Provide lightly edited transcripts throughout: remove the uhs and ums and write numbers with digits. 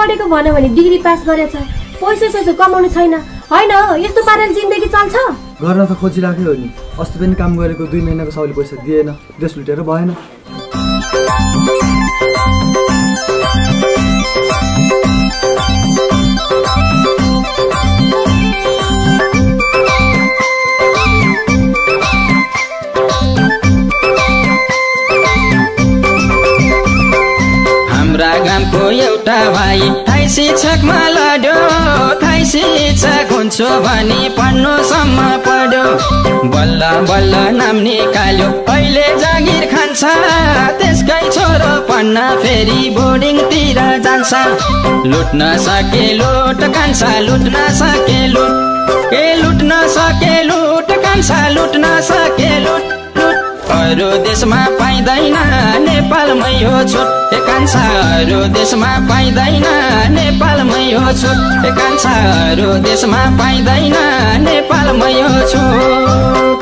पढेको भन्यो भने डिग्री पास गरेछ, पैसा कमाउनु छैन हैन। यस्तो पाराले जिन्दगी चल्छ? गर्न त खोजिराख्यो नि। अस्ति पनि काम गरेको 2 महिनाको साउले पैसा दिएन, देश लुटेर भएन। हाम्रा गाउँको एउटा भाइ थाई शिक्षकमा लड्यो, थाई शिक्षक हुन्छु भनी पढ्नुसम्म पढ्यो। बल्ल बल्ल नाम निकाल्यो, अहिले जागिर खान्छ। त्यसकै छोरो पढ्न फेरि बोर्डिङतिर जान्छ। लुट्न सके लुट कान्छा, लुट्न सके लुट, लुट्न सके लुट कान्छा, लुट्न सके लुट। अरू देशमा पाइँदैन, नेपालमै हो छुट। कान्छा अरू देशमा पाइँदैन, नेपालमै हो छुट। कान्छा अरू देशमा पाइँदैन, नेपालमै हो छुट।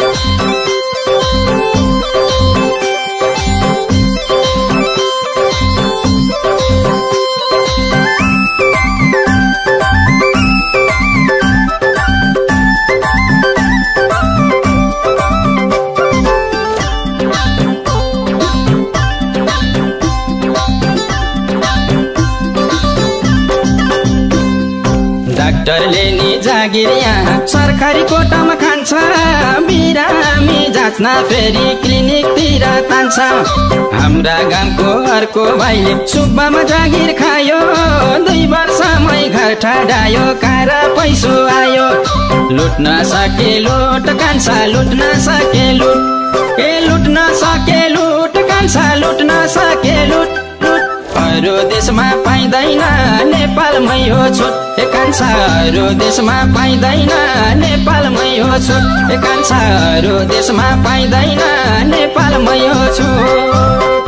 डाक्टरले नि जागिर यहाँ सरकारी कोटामा खान्छ। बिरामी जाँच्न फेरि क्लिनिकतिर तान्छ। हाम्रा गाउँको अर्को भाइले सुब्बामा जागिर खायो। 2 वर्षमै घर ठडायो, कारा पैसो आयो। लुट्न सके लुट कान्छा, लुट्न सके लुट, लुट्न सके लुट कान्छा, लुट्न सके लुट। अरू देशमा पाइँदैन, नेपालमै हो छुट। कान्छा अरू देशमा पाइँदैन, नेपालमै हो छुट। कान्छा अरू देशमा पाइँदैन, नेपालमै हो छुट।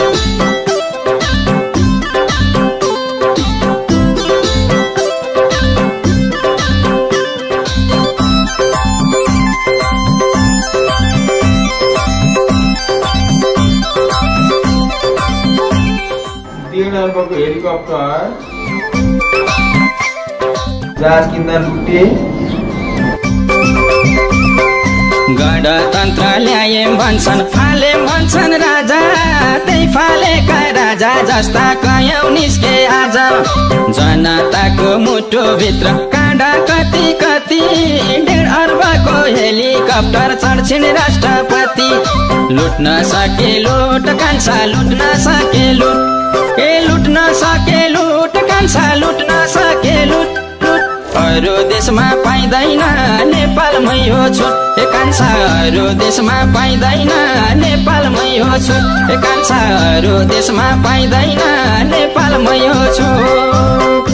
हेलिकप्टर जहाज किन्दा लुटे। गणतन्त्र ल्याए भन्छन्, फाले भन्छन् राजा। त्यही फालेका राजा जस्ता कयौं निस्के आज। जनताको मुटु भित्र काँडा कति कति। 1.5 अर्बको हेलिकप्टर चढ्छिन् राष्ट्रपति। लुट्न सके लुट कान्छा, लुट्न सके लुट, लुट्न सके लुट कान्छा, लुट्न सके लुट। अरू देशमा पाइँदैन, नेपालमै हो छुट। कान्छा अरू देशमा पाइँदैन, नेपालमै हो छुट। कान्छा अरू देशमा पाइँदैन, नेपालमै हो छुट।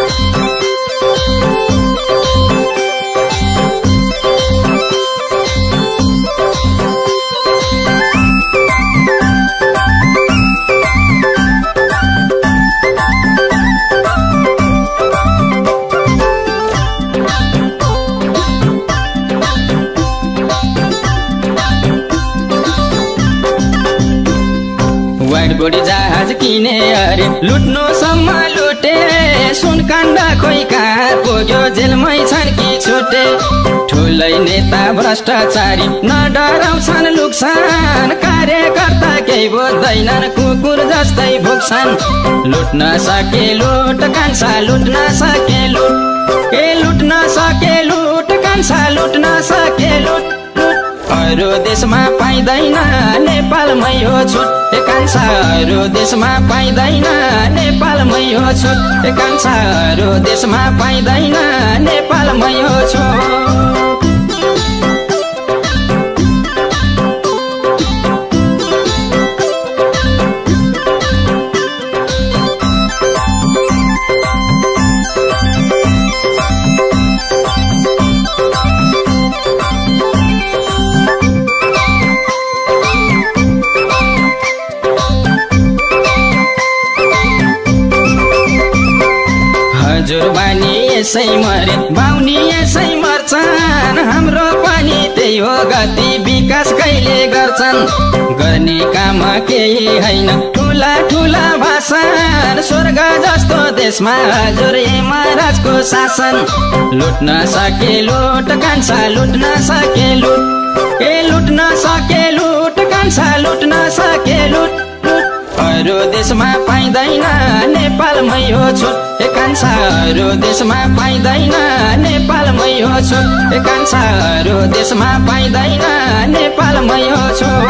बढी जहाज किने अरे लुट्नुसम्म लुटे। सुनकाण्डा खोइ कहाँ पुग्यो, जेलमै छन् कि छुटे। ठुलै नेता भ्रष्टाचारी नडराउँछन् लुक्छन्। कार्यकर्ता केही बुझ्दैनन्, कुकुर जस्तै भुक्छन्। लुट्न सके लुट कान्छा, लुट्न सके लुट, लुट्न सके लुट कान्छा, लुट्न सके लुट। अरू देशमा पाइँदैन, नेपालमै हो छुट। कान्छा अरू देशमा पाइँदैन, नेपालमै हो छुट। कान्छा अरू देशमा पाइँदैन, नेपालमै हो छुट। हजुर बानी यसै मरे, बाउनी यसै मर्छन्। हाम्रो पनि त्यही हो गति, विकास कहिले गर्छ। गर्छन् गर्ने काम केही हैन ठुला ठुला भाषण स्वर्ग जस्तो देशमा हजुर महाराजको शासन लुट्न सके लुट कान्छा लुट्न सके लुट लुट्न सके लुट कान्छा लुट्न सके लुट अरू देशमा पाइँदैन नेपालमै हो छुट कान्छा अरू देशमा पाइँदैन नेपालमै हो छुट कान्छा अरू देशमा पाइँदैन नेपालमै हो छुट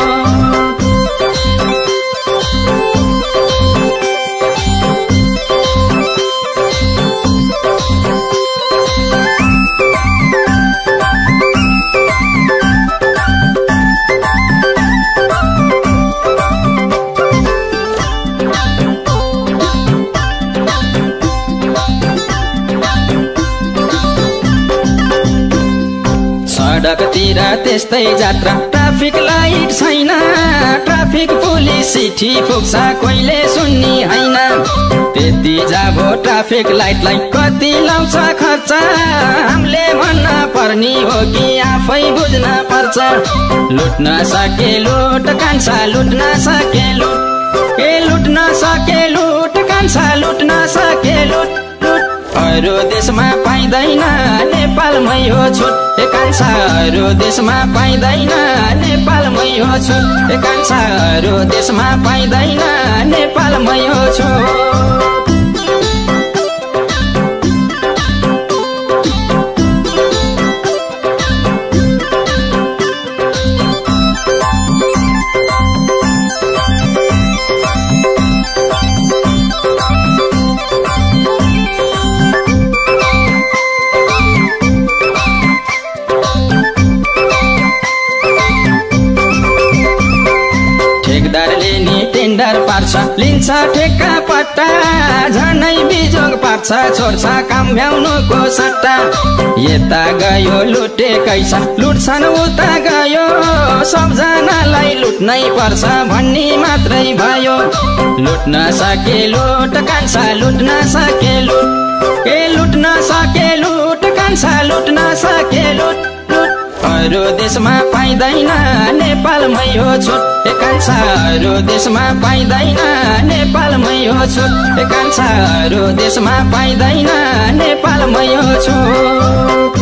सडकतिर त्यस्तै जात्रा ट्राफिक लाइट छैन ट्राफिक पुलिस चिठी पुग्छ कोहीले सुन्ने हैन त्यति जाबो ट्राफिक लाइटलाई कति लाउँछ खर्च हामीले भन्न पर्ने हो कि आफै बुझ्न पर्छ लुट्न सके लुट कान्छा लुट्न सके लुट लुट्न सके लुट कान्छा लुट्न सके लुट अरू देशमा पाइँदैन नेपालमै हो छुट कान्छा अरू देशमा पाइँदैन नेपालमै हो छुट कान्छा अरू देशमा पाइँदैन नेपालमै हो छुट ठेकदारले नि टेन्डर पार्छ लिन्छ ठेक्का पट्टा झनै बिजोग पार्छ छोड्छ काम भ्याउनुको सट्टा यता गयो लुटेकै छन् लुट्छन् उता गयो सबजनालाई लुट्नै पर्छ भन्ने मात्रै भयो लुट्न सके लुट कान्छा लुट्न सके लुट लुट्न सके लुट कान्छा लुट्न सके लुट अरू देशमा पाइँदैन नेपालमै हो छुट कान्छा अरू देशमा पाइँदैन नेपालमै हो छुट कान्छा अरू देशमा पाइँदैन नेपालमै हो छुट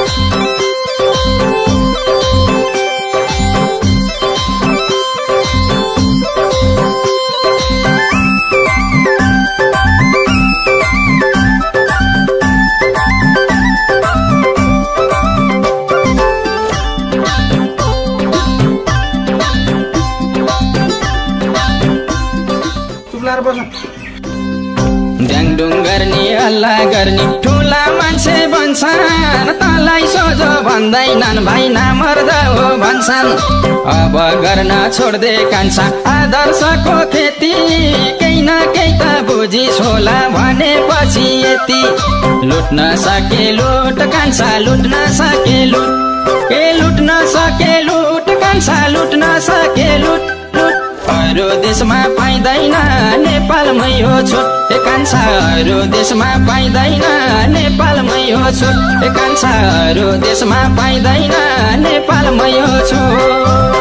ड्याङडुङ गर्ने हल्ला गर्ने ठुला मान्छे भन्छन् तँलाई सोझो भन्दैनन् भाइ नमर्दा हो भन्छन् अब गर्न छोड्दे कान्छा आदर्शको खेती केही न केही त बुझिस होला भनेपछि यति लुट्न सके लुट कान्छा लुट्न सके लुट लुट्न सके लुट कान्छा लुट्न सके लुट अरू देशमा पाइँदैन नेपालमै हो छुट कान्छा अरू देशमा पाइँदैन नेपालमै हो छुट कान्छा अरू देशमा पाइँदैन नेपालमै हो छुट